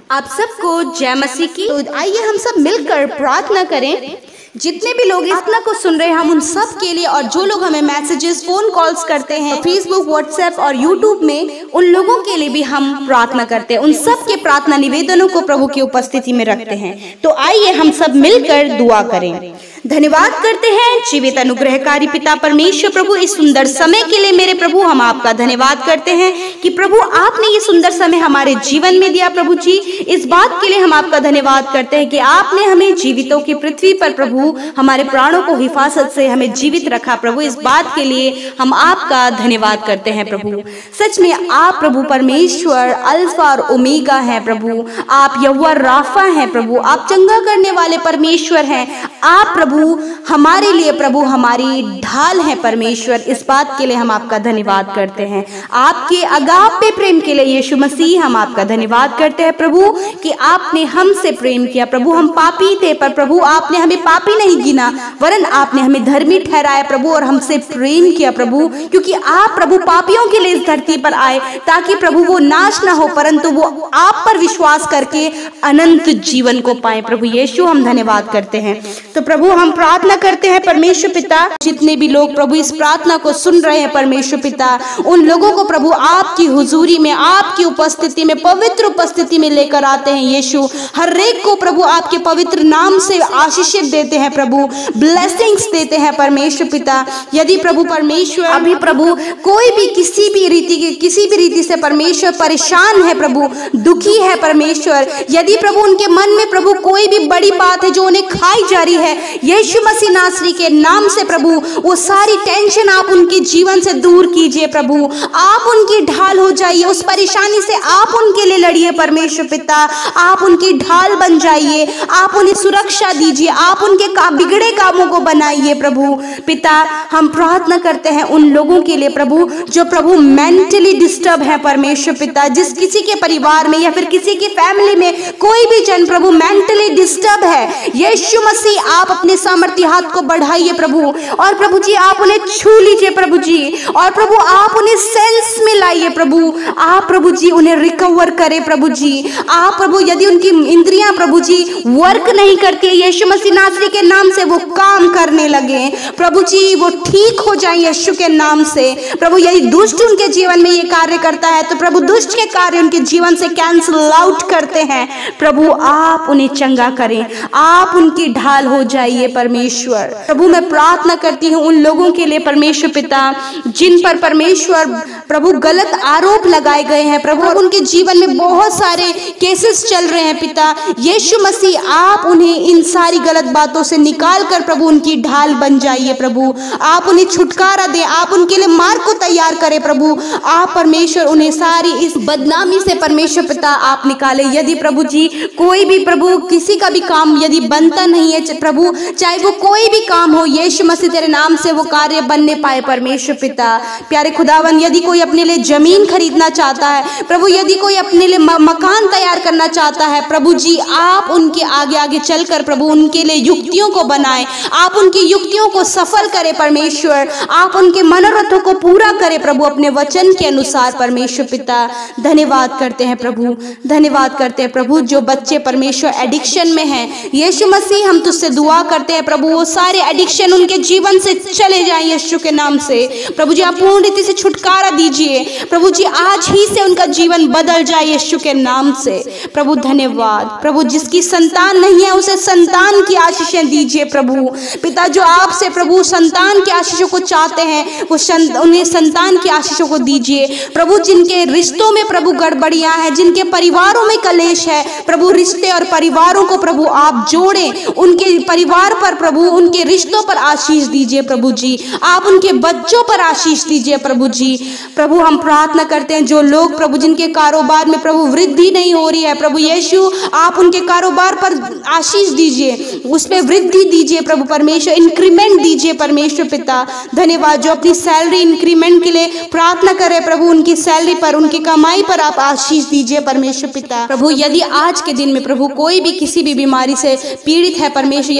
आप सबको जय मसीह की। तो आइए हम सब मिलकर प्रार्थना करें। जितने भी लोग इस प्रार्थना को सुन रहे हैं हम उन सब के लिए, और जो लोग हमें मैसेजेस फोन कॉल्स करते हैं फेसबुक व्हाट्सएप और यूट्यूब में, उन लोगों के लिए भी हम प्रार्थना करते हैं। उन सब के प्रार्थना निवेदनों को प्रभु की उपस्थिति में रखते हैं। तो आइए हम सब मिलकर दुआ करें। धन्यवाद करते हैं जीवित अनुग्रहकारी पिता परमेश्वर प्रभु, इस सुंदर समय के लिए मेरे प्रभु हम आपका धन्यवाद करते हैं कि प्रभु आपने ये सुंदर समय हमारे जीवन में दिया। प्रभु जी, इस बात के लिए हम आपका धन्यवाद करते हैं कि आपने हमें जीवितों की पृथ्वी पर प्रभु हमारे प्राणों को हिफाजत से हमें जीवित रखा। प्रभु इस बात के लिए हम आपका धन्यवाद करते हैं। प्रभु सच में आप प्रभु परमेश्वर अल्फा और ओमेगा हैं। प्रभु आप यहोवा राफा हैं। प्रभु आप चंगा करने वाले परमेश्वर हैं। आप प्रभु हमारे लिए प्रभु हमारी ढाल है परमेश्वर। इस बात के लिए हम आपका धन्यवाद करते हैं। आपके अगापे प्रेम के लिए यीशु मसीह हम आपका धन्यवाद करते हैं प्रभु कि आपने हमसे प्रेम किया। प्रभु हम पापी थे पर प्रभु आपने हमें पापी नहीं गिना, वरन आपने हमें धर्मी ठहराया प्रभु, और हमसे प्रेम किया प्रभु, क्योंकि आप प्रभु पापियों के लिए इस धरती पर आए ताकि प्रभु वो नाश ना हो परंतु वो आप पर विश्वास करके अनंत जीवन को पाए। प्रभु यीशु हम धन्यवाद करते हैं। तो प्रभु हम प्रार्थना करते हैं परमेश्वर पिता, जितने भी लोग प्रभु इस प्रार्थना को सुन रहे हैं परमेश्वर पिता, उन लोगों को प्रभु आपकी हुजूरी में आपकी उपस्थिति में पवित्र उपस्थिति में लेकर आते हैं। यीशु हर एक को प्रभु आपके पवित्र नाम से आशीष देते हैं प्रभु, ब्लेसिंग्स देते हैं परमेश्वर पिता। यदि प्रभु परमेश्वर अभी प्रभु कोई भी किसी भी रीति से परमेश्वर परेशान है प्रभु, दुखी है परमेश्वर, यदि प्रभु उनके मन में प्रभु कोई भी बड़ी बात है जो उन्हें खाई जा रही है, यीशु मसीह नासरी के नाम से प्रभु वो सारी टेंशन आप उनके जीवन से दूर कीजिए प्रभु। आप उनकी ढाल हो जाइए, उस परेशानी से आप उनके लिए लड़िए परमेश्वर पिता। आप उनकी ढाल बन जाइए, आप उन्हें सुरक्षा दीजिए, आप उनके बिगड़े कामों को बनाइए प्रभु पिता। हम प्रार्थना करते हैं उन लोगों के लिए प्रभु जो प्रभु मेंटली डिस्टर्ब है परमेश्वर पिता, जिस किसी के परिवार में या फिर किसी की फैमिली में कोई भी जन प्रभु मेंटली डिस्टर्ब है, यीशु मसीह आप अपने सामर्थ्य हाथ को बढ़ाइए प्रभु, और प्रभु जी आप उन्हें छू लीजिए प्रभु जी, और प्रभु आप उन्हें सेंस में लाइए प्रभु। आप प्रभु जी उन्हें रिकवर करें प्रभु जी। आप प्रभु यदि उनकी इंद्रियां प्रभु जी वर्क नहीं करती है, यीशु मसीह नासरी के नाम से वो काम करने लगे प्रभु जी, वो ठीक हो जाए यीशु के नाम से प्रभु। यदि दुष्ट उनके जीवन में ये कार्य करता है तो प्रभु दुष्ट के कार्य उनके जीवन से कैंसिल आउट करते हैं प्रभु। आप उन्हें चंगा करें, आप उनकी ढाल हो जाइए परमेश्वर। प्रभु मैं प्रार्थना करती हूँ उन लोगों के लिए परमेश्वर पिता जिन पर परमेश्वर प्रभु गलत आरोप लगाए गए हैं प्रभु, उनके जीवन में बहुत सारे केसेस चल रहे हैं पिता। यीशु मसीह आप उन्हें इन सारी गलत बातों से निकाल कर प्रभु उनकी ढाल बन जाइए प्रभु। आप उन्हें छुटकारा दें, आप उनके लिए मार्ग को तैयार करें प्रभु। आप परमेश्वर उन्हें सारी इस बदनामी से परमेश्वर पिता आप निकाले। यदि प्रभु जी कोई भी प्रभु किसी का भी काम यदि बनता नहीं है प्रभु, चाहे वो कोई भी काम हो, यीशु मसीह तेरे नाम से वो कार्य बनने पाए परमेश्वर पिता। प्यारे खुदावन यदि कोई अपने लिए जमीन खरीदना चाहता है प्रभु, यदि कोई अपने लिए मकान तैयार करना चाहता है प्रभु जी, आप उनके आगे आगे चलकर प्रभु उनके लिए युक्तियों को बनाए, आप उनकी युक्तियों को सफल करें परमेश्वर। आप उनके मनोरथों को पूरा करें प्रभु अपने वचन के अनुसार परमेश्वर पिता। धन्यवाद करते हैं प्रभु, धन्यवाद करते हैं प्रभु। जो बच्चे परमेश्वर एडिक्शन में हैं, यीशु मसीह हम तुझसे दुआ करते हैं प्रभु वो सारे एडिक्शन उनके जीवन से चले जाएं यीशु के नाम से प्रभु जी। आप पूर्ण रीति से छुटकारा दीजिए प्रभु जी, आज ही से उनका जीवन बदल जाए यीशु के नाम से प्रभु। धन्यवाद प्रभु। जिसकी संतान नहीं है उसे संतान की आशीषें दीजिए प्रभु पिता। जो आपसे प्रभु संतान की आशीषों को चाहते हैं वो उन्हें संतान की आशीषों को दीजिए प्रभु। जिनके रिश्तों में प्रभु गड़बड़ियां हैं, जिनके परिवारों में कलेश है प्रभु, रिश्ते और परिवारों को प्रभु आप जोड़ें, उनके परिवार पर प्रभु उनके रिश्तों पर आशीष दीजिए प्रभु जी। आप उनके बच्चों पर आशीष दीजिए प्रभु जी। प्रभु हम प्रार्थना करते हैं जो लोग प्रभु जिनके कारोबार में प्रभु वृद्धि नहीं हो रही है प्रभु यीशु, आप उनके कारोबार पर आशीष दीजिए, उसमें वृद्धि दीजिए प्रभु परमेश्वर, इंक्रीमेंट दीजिए परमेश्वर पिता। धन्यवाद। जो अपनी सैलरी इंक्रीमेंट के लिए प्रार्थना करे प्रभु, उनकी सैलरी पर उनकी कमाई पर आप आशीष दीजिए परमेश्वर पिता। प्रभु यदि आज के दिन में प्रभु कोई भी किसी भी बीमारी से पीड़ित है परमेश्वर, यदि किसी को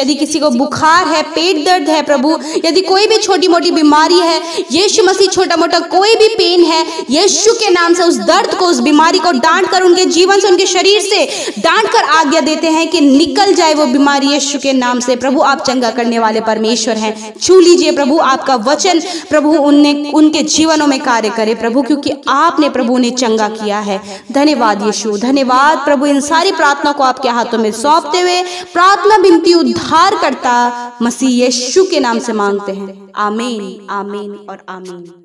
को बुखार है, पेट दर्द है प्रभु, यदि कोई भी छोटी मोटी बीमारी है यीशु मसीह, छोटा मोटा कोई भी पेन है, यीशु के नाम से उस दर्द को, उस बीमारी को डांट कर, उनके जीवन से, उनके शरीर से डांट कर आज्ञा देते हैं कि निकल जाए वो बीमारी यीशु के नाम से। प्रभु आप चंगा करने वाले परमेश्वर हैं, छू लीजिए प्रभु, आपका वचन प्रभु उनके जीवनों में कार्य करे प्रभु, क्योंकि आपने प्रभु उन्हें चंगा किया है। धन्यवाद यीशु, धन्यवाद प्रभु। इन सारी प्रार्थना को आपके हाथों में सौंपते हुए प्रार्थना विनती उद्धार करता मसीह यीशु के नाम से मांगते हैं। आमीन, आमीन और आमीन।